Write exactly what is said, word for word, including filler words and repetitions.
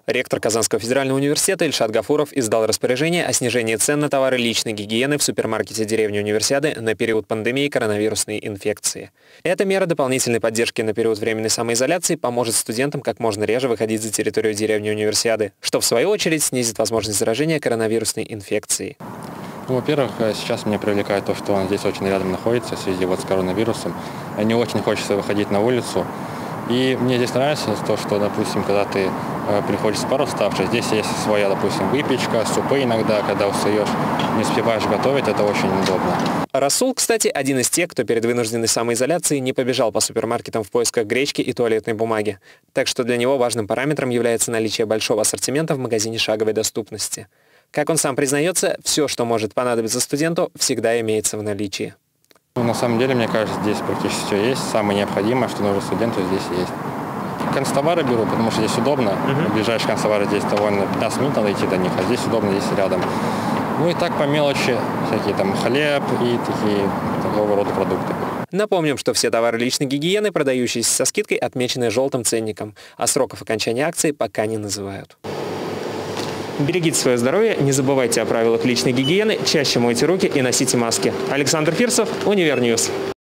Ректор Казанского федерального университета Ильшат Гафуров издал распоряжение о снижении цен на товары личной гигиены в супермаркете деревни Универсиады на период пандемии коронавирусной инфекции. Эта мера дополнительной поддержки на период временной самоизоляции поможет студентам как можно реже выходить за территорию деревни Универсиады, что в свою очередь снизит возможность заражения коронавирусной инфекцией. Ну, во-первых, сейчас меня привлекает то, что он здесь очень рядом находится в связи вот с коронавирусом. Не очень хочется выходить на улицу. И мне здесь нравится то, что, допустим, когда ты э, приходишь с пар уставший, здесь есть своя, допустим, выпечка, супы иногда, когда устаешь, не успеваешь готовить, это очень удобно. Расул, кстати, один из тех, кто перед вынужденной самоизоляцией не побежал по супермаркетам в поисках гречки и туалетной бумаги. Так что для него важным параметром является наличие большого ассортимента в магазине шаговой доступности. Как он сам признается, все, что может понадобиться студенту, всегда имеется в наличии. На самом деле, мне кажется, здесь практически все есть. Самое необходимое, что нужно студенту, здесь есть. Канцтовары беру, потому что здесь удобно. Uh-huh. Ближайшие канцтовары здесь довольно пятнадцать минут надо идти до них, а здесь удобно, здесь рядом. Ну и так по мелочи, всякие там хлеб и такие такого рода продукты. Напомним, что все товары личной гигиены, продающиеся со скидкой, отмечены желтым ценником, а сроков окончания акции пока не называют. Берегите свое здоровье, не забывайте о правилах личной гигиены, чаще мойте руки и носите маски. Александр Фирсов, Универньюз.